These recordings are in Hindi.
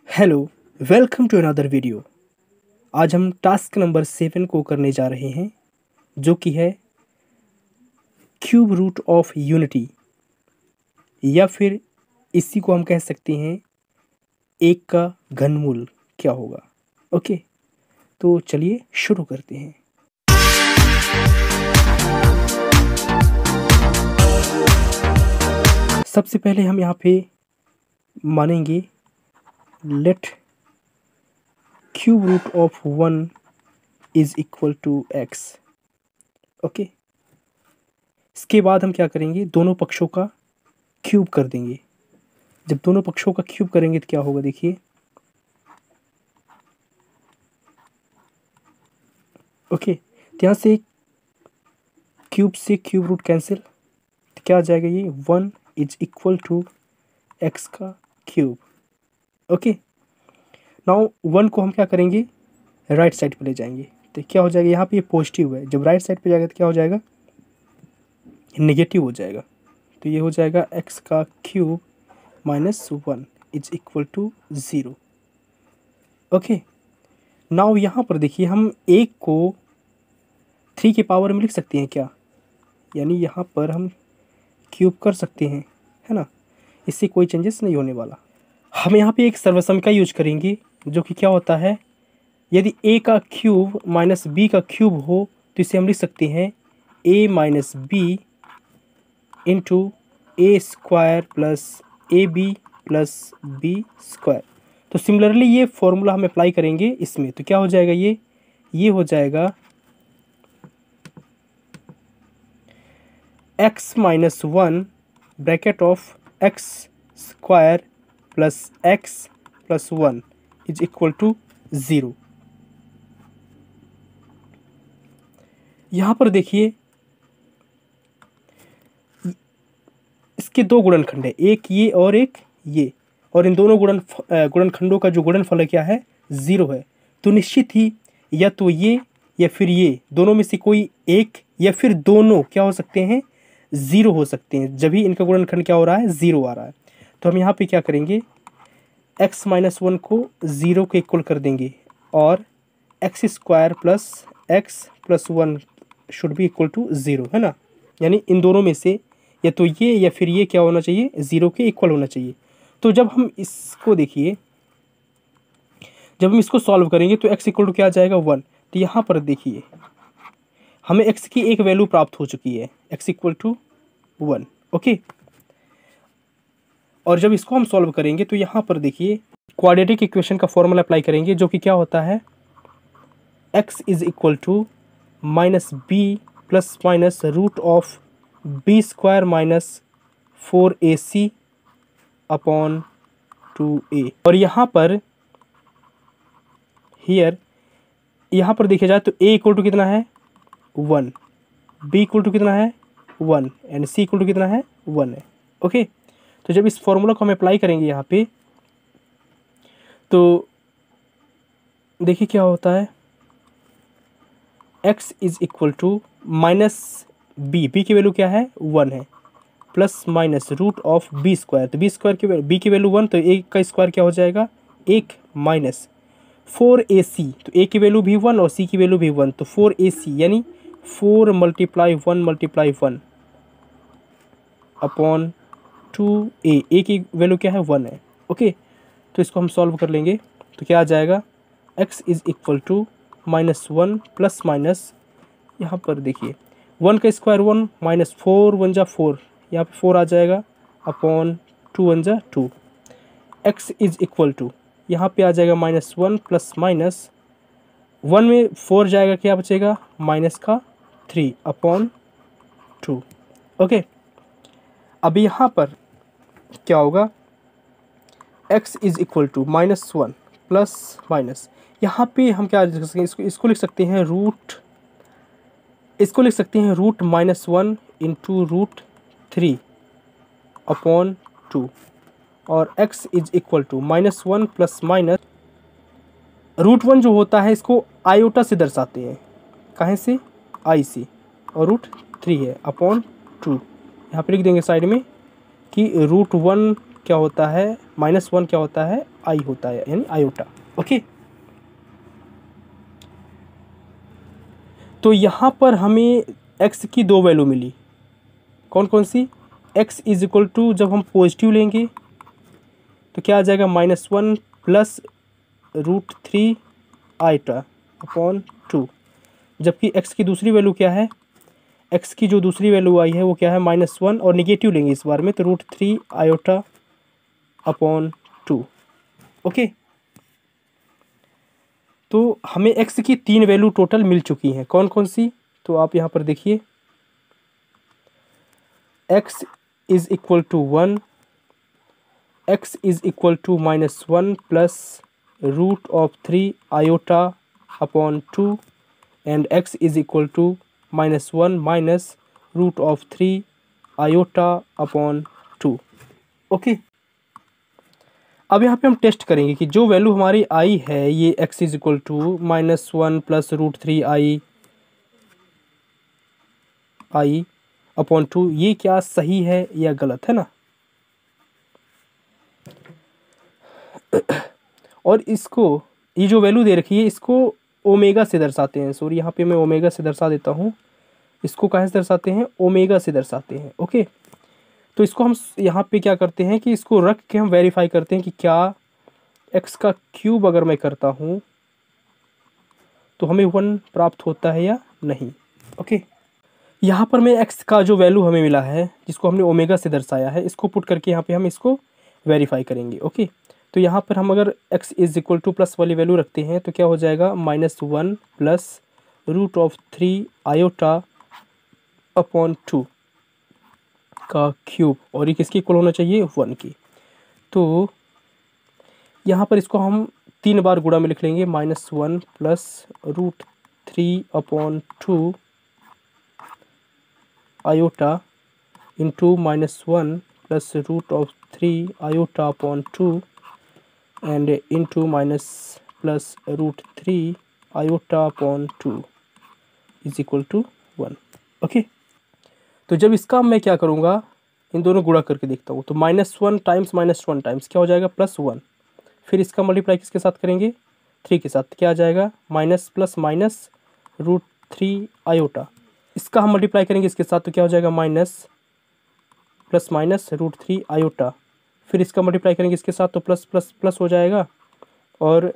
Hello, welcome to another video. आज हम टास्क नंबर 7 को करने जा रहे हैं, जो कि है क्यूब रूट ऑफ यूनिटी, या फिर इसी को हम कह सकते हैं एक का घनमूल क्या होगा। ओके, तो चलिए शुरू करते हैं। सबसे पहले हम यहाँ पे मानेंगे let cube root of 1 is equal to x. Okay, इसके बाद हम क्या करेंगे, दोनों पक्षों का क्यूब कर देंगे। जब दोनों पक्षों का क्यूब करेंगे तो क्या होगा, देखिए। ओके, तो यहाँ से क्यूब रूट कैंसिल, तो क्या आ जाएगा, ये 1 इज इक्वल टू एक्स का क्यूब। ओके, नाउ 1 को हम क्या करेंगे, राइट साइड पे ले जाएंगे। तो क्या हो जाएगा, यहाँ पे ये पॉजिटिव है, जब राइट साइड पे जाएगा तो क्या हो जाएगा, नेगेटिव हो जाएगा। तो ये हो जाएगा एक्स का cube minus 1 is equal to 0। Okay, now यहाँ पर देखिए, हम एक को 3 के पावर में लिख सकते हैं क्या, यानी यहाँ पर हम क्यूब कर सकते हैं, है ना। इससे कोई चेंजेस नहीं होने वाला। हम यहाँ पे एक सर्वसम यूज करेंगे, जो कि क्या होता है, यदि a का क्यूब माइनस b का क्यूब हो तो इसे हम लिख सकते हैं a minus b into a square plus a b plus b square. तो सिमिलरली ये फॉर्मूला हम अप्लाई करेंगे इसमें, तो क्या हो जाएगा, ये हो जाएगा x माइनस 1 bracket of x square plus x plus 1 is equal to 0। यहाँ पर देखिए, इसके दो गुणनखंड है, एक ये और एक ये, और इन दोनों गुणनखंडों का जो गुणनफल है क्या है, 0 है। तो निश्चित ही या तो ये या फिर ये दोनों में से कोई एक या फिर दोनों क्या हो सकते हैं, 0 हो सकते हैं, जब भी इनका गुणनखंड क्या हो रहा है, 0 आ रहा है। तो हम यहाँ पे क्या करेंगे, x माइनस 1 को 0 के इक्वल कर देंगे, और x square plus x plus 1 should be equal to 0, है ना। यानी इन दोनों में से या तो ये या फिर ये क्या होना चाहिए, 0 के इक्वल होना चाहिए। तो जब हम इसको देखिए, जब हम इसको सॉल्व करेंगे तो x इक्वल टू क्या आ जाएगा, 1। तो यहाँ पर देखिए, हमें x की एक वैल्यू प्राप्त हो चुकी है, x इक्वल टू 1। ओके, और जब इसको हम सॉल्व करेंगे तो यहाँ पर देखिए, क्वाड्रेटिक इक्वेशन का फॉर्मूला अप्लाई करेंगे, जो कि क्या होता है, x is equal to minus b plus minus root of b square minus 4ac upon 2a। और यहाँ पर यहाँ पर देखा जाए तो a इक्वल टू कितना है, 1, b इक्वल टू कितना है, 1, एंड c इक्वल टू कितना है, 1 है। ओके, तो जब इस फॉर्मूला को हम अप्लाई करेंगे यहाँ पे, तो देखिए क्या होता है, x is equal to minus b की वैल्यू क्या है, 1 है, plus minus root of b square, तो बी स्क्वायर की बी की वैल्यू 1, तो एक का स्क्वायर क्या हो जाएगा, 1 माइनस 4ac, तो a की वैल्यू भी 1 और c की वैल्यू भी 1, तो 4ac यानी 4 मल्टीप्लाई 1 अपॉन 2a, a की वैल्यू क्या है, 1 है। ओके, तो इसको हम सॉल्व कर लेंगे, तो क्या आ जाएगा, x is equal to minus 1 plus minus, यहाँ पर देखिए 1 का स्क्वायर 1 माइनस 4 1 जा 4, यहाँ पे 4 आ जाएगा, अपॉन 2 1 जा 2। x इज इक्वल टू, यहाँ पे आ जाएगा माइनस 1 प्लस माइनस 1 में 4 जाएगा, क्या बचेगा, माइनस का 3 अपॉन 2। ओके, अब यहाँ पर क्या होगा, x is equal to minus 1 plus minus, यहाँ पे हम क्या लिख सकते हैं, इसको लिख सकते हैं root minus 1 into root 3 upon 2, और x is equal to minus 1 plus minus root 1 जो होता है, इसको आयोटा से दर्शाते हैं, कहाँ से, आई से, और रूट 3 है अपॉन 2। यहाँ पे लिख देंगे साइड में कि रूट 1 क्या होता है, -1 क्या होता है, आई होता है, यानी आयोटा। ओके, तो यहाँ पर हमें x की दो वैल्यू मिली, कौन कौन सी, x इज इक्वल टू जब हम पॉजिटिव लेंगे तो क्या आ जाएगा -1 प्लस √3 आइटा अपॉन 2, जबकि x की दूसरी वैल्यू क्या है, x की जो दूसरी वैल्यू आई है वो क्या है -1, और निगेटिव लेंगे इस बार में तो √3 आयोटा अपॉन 2। ओके, तो हमें x की 3 वैल्यू टोटल मिल चुकी हैं, कौन कौन सी, तो आप यहाँ पर देखिए, x is equal to 1, x is equal to -1 plus √3 iota upon 2 and x is equal to -1 minus √3 iota upon 2। Okay, अब यहाँ पे हम टेस्ट करेंगे कि जो वैल्यू हमारी आई है ये x is equal to -1 plus √3 i upon 2, ये क्या सही है या गलत है ना। और इसको, ये जो वैल्यू दे रखी है इसको ओमेगा से दर्शाते हैं, सॉरी यहाँ पे मैं ओमेगा से दर्शा देता हूँ, इसको कहाँ से दर्शाते हैं, ओमेगा से दर्शाते हैं। ओके, तो इसको हम यहाँ पे क्या करते हैं कि इसको रख के हम वेरीफाई करते हैं कि क्या x का क्यूब अगर मैं करता हूँ तो हमें 1 प्राप्त होता है या नहीं। ओके, यहाँ पर मैं x का जो वैल्यू हमें मिला है जिसको हमने ओमेगा से दर्शाया है इसको पुट करके यहाँ पे हम इसको वेरीफाई करेंगे। ओके, तो यहाँ पर हम अगर x is equal to plus वाली वैल्यू रखते हैं तो क्या हो जाएगा -1 प्लस √3 आयोटा अपॉन 2 का क्यूब, और ये किसकी इक्वल होना चाहिए, 1 की। तो यहाँ पर इसको हम 3 बार गुणा में लिख लेंगे, -1 plus √3 upon 2 iota into -1 plus √3 iota upon 2 and into plus √3 iota upon 2 is equal to 1। Okay, तो जब इसका मैं क्या करूँगा, इन दोनों गुणा करके देखता हूँ, तो -1 टाइम्स -1 टाइम्स क्या हो जाएगा +1, फिर इसका मल्टीप्लाई किसके साथ करेंगे, 3 के साथ, क्या आ जाएगा माइनस प्लस माइनस √3 आयोटा, इसका हम मल्टीप्लाई करेंगे इसके साथ तो क्या हो जाएगा माइनस प्लस माइनस √3 आयोटा, फिर इसका मल्टीप्लाई करेंगे इसके साथ तो प्लस प्लस प्लस हो जाएगा, और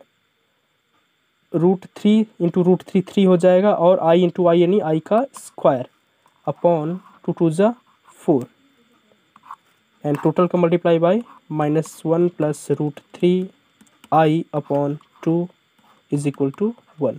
√3 इंटू √3 3 हो जाएगा, और i इंटू आई यानी आई का स्क्वायर अपॉन 2 2 ज़ा 4 एंड टोटल का multiply by -1 plus √3 i upon 2 is equal to 1।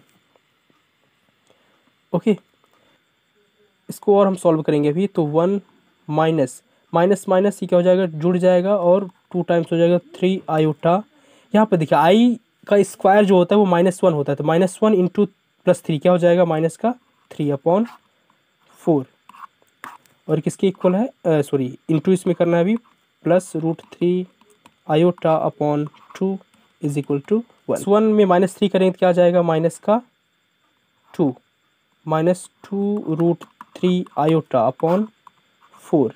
Okay, इसको और हम सॉल्व करेंगे अभी, तो 1 माइनस माइनस माइनस ये क्या हो जाएगा, जुड़ जाएगा, और 2 टाइम्स हो जाएगा 3 आयोटा। यहाँ पर देखिए आई का स्क्वायर जो होता है वो -1 होता है, तो -1 इंटू +3 क्या हो जाएगा माइनस का 3 अपॉन 4, और किसके इक्वल है, सॉरी इंटू इसमें करना है अभी, plus √3 iota upon 2 is equal to 1 में -3 करेंगे तो क्या आ जाएगा माइनस का 2 -2 √3 iota upon 4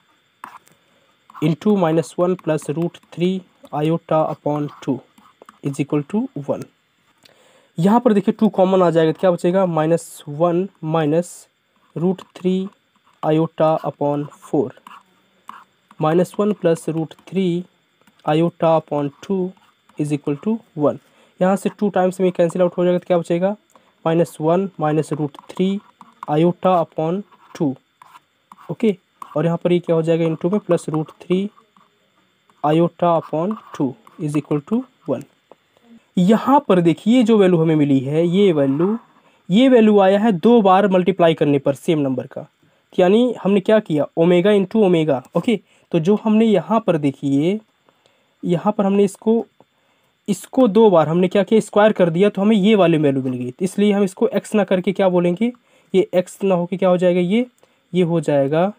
into -1 plus √3 iota upon 2 is equal to 1। यहाँ पर देखिए 2 कॉमन आ जाएगा तो क्या बचेगा -1 minus √3 iota upon 4 -1 plus √3 iota upon 2 is equal to 1। यहाँ से 2 टाइम्स में कैंसिल आउट हो जाएगा तो क्या बचेगा -1 माइनस √3 आयोटा अपॉन 2। ओके, और यहाँ पर ये क्या हो जाएगा इंटू में plus √3 iota upon 2 is equal to 1। यहाँ पर देखिए जो वैल्यू हमें मिली है ये वैल्यू आया है 2 बार मल्टीप्लाई करने पर सेम नंबर का, यानी हमने क्या किया ओमेगा इंटू ओमेगा। ओके, तो जो हमने यहाँ पर देखिए, यहाँ पर हमने इसको 2 बार हमने क्या किया स्क्वायर कर दिया, तो हमें ये वाली वैल्यू मिल गई, इसलिए हम इसको x ना करके क्या बोलेंगे, ये x ना होके क्या हो जाएगा, ये हो जाएगा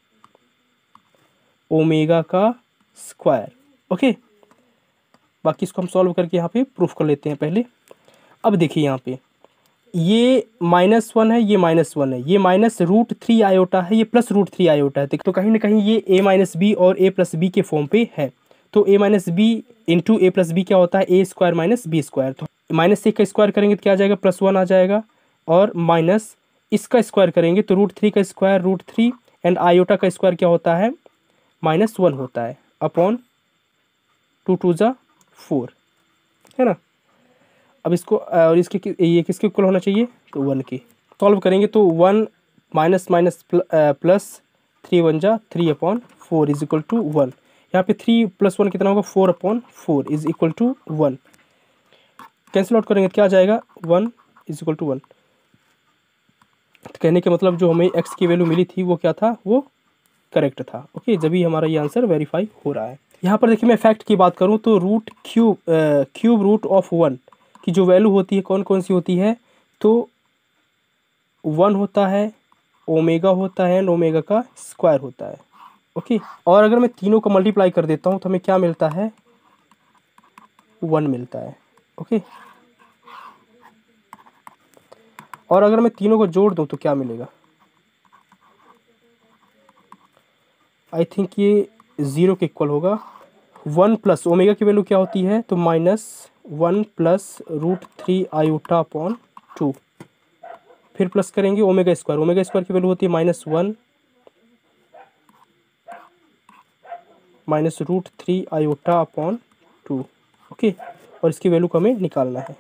ओमेगा का स्क्वायर। ओके, बाकी इसको हम सॉल्व करके यहाँ पे प्रूफ कर लेते हैं पहले। अब देखिए यहाँ पे ये -1 है, ये -1 है, ये माइनस √3 आयोटा है, ये प्लस √3 आयोटा है, तो कहीं ना कहीं ये a - b और a + b के फॉर्म पे है। तो a minus b into a plus b क्या होता है, a square minus b square. तो माइनस एक का स्क्वायर करेंगे तो क्या आ जाएगा, +1 आ जाएगा, और माइनस इसका स्क्वायर करेंगे तो √3 का स्क्वायर √3 एंड आयोटा का स्क्वायर क्या होता है, -1 होता है, अपॉन 2 2 ज़ा 4, है ना। अब इसको और इसके ये किसके इक्वल होना चाहिए, तो 1 के। सॉल्व करेंगे तो 1 माइनस माइनस प्लस 3 1 ज़ा 3/4 इज इक्वल टू 1। यहाँ पे 3 + 1 कितना होगा, 4/4 is equal to 1। Cancel out करेंगे तो क्या आ जाएगा, 1 इज इक्वल टू 1। तो कहने का मतलब जो हमें x की वैल्यू मिली थी वो क्या था, वो करेक्ट था। ओके, जब भी हमारा ये आंसर वेरीफाई हो रहा है। यहाँ पर देखिए मैं फैक्ट की बात करूँ तो क्यूब रूट ऑफ 1 की जो वैल्यू होती है कौन कौन सी होती है, तो 1 होता है, ओमेगा होता है एंड ओमेगा का स्क्वायर होता है। ओके, और अगर मैं तीनों को मल्टीप्लाई कर देता हूँ तो हमें क्या मिलता है, 1 मिलता है। ओके, और अगर मैं तीनों को जोड़ दूँ तो क्या मिलेगा, आई थिंक ये 0 के इक्वल होगा। 1 प्लस ओमेगा की वैल्यू क्या होती है, तो -1 प्लस √3 आयोटा अपॉन 2, फिर प्लस करेंगे ओमेगा स्क्वायर की वैल्यू होती है -1 माइनस √3 आयोटा अपॉन 2। ओके, और इसकी वैल्यू को हमें निकालना है।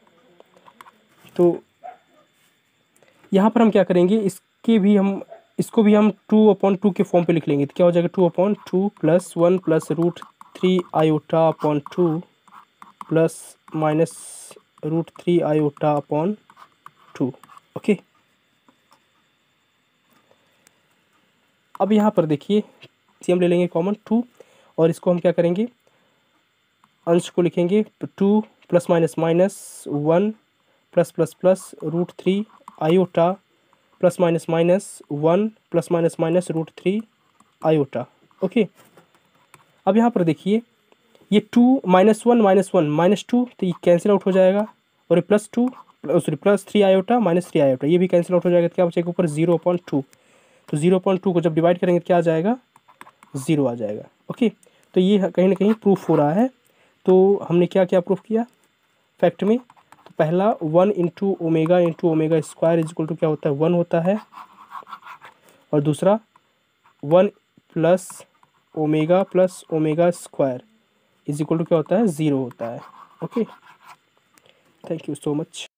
तो यहाँ पर हम क्या करेंगे, इसको भी हम 2/2 के फॉर्म पे लिख लेंगे। तो क्या हो जाएगा, 2/2 plus 1 plus √3 iota upon 2 plus minus √3 iota upon 2। Okay, अब यहाँ पर देखिए हम ले लेंगे कॉमन 2, और इसको हम क्या करेंगे, अंश को लिखेंगे 2 plus minus minus 1 plus plus plus √3 iota plus minus minus 1 plus minus minus √3 iota. ओके, अब यहाँ पर देखिए ये 2 -1 -2 तो ये कैंसिल आउट हो जाएगा, और ये +3 आयोटा -3 आयोटा ये भी कैंसिल आउट हो जाएगा। तो क्या बचेगा ऊपर 0/2, तो 0/2 को जब डिवाइड करेंगे तो क्या आ जाएगा, 0 आ जाएगा। ओके, तो ये कहीं ना कहीं प्रूफ हो रहा है। तो हमने क्या क्या प्रूफ किया फैक्ट में, तो पहला 1 into omega square is equal to क्या होता है, 1 होता है, और दूसरा 1 plus omega square is equal to क्या होता है, 0 होता है। Okay, thank you so much.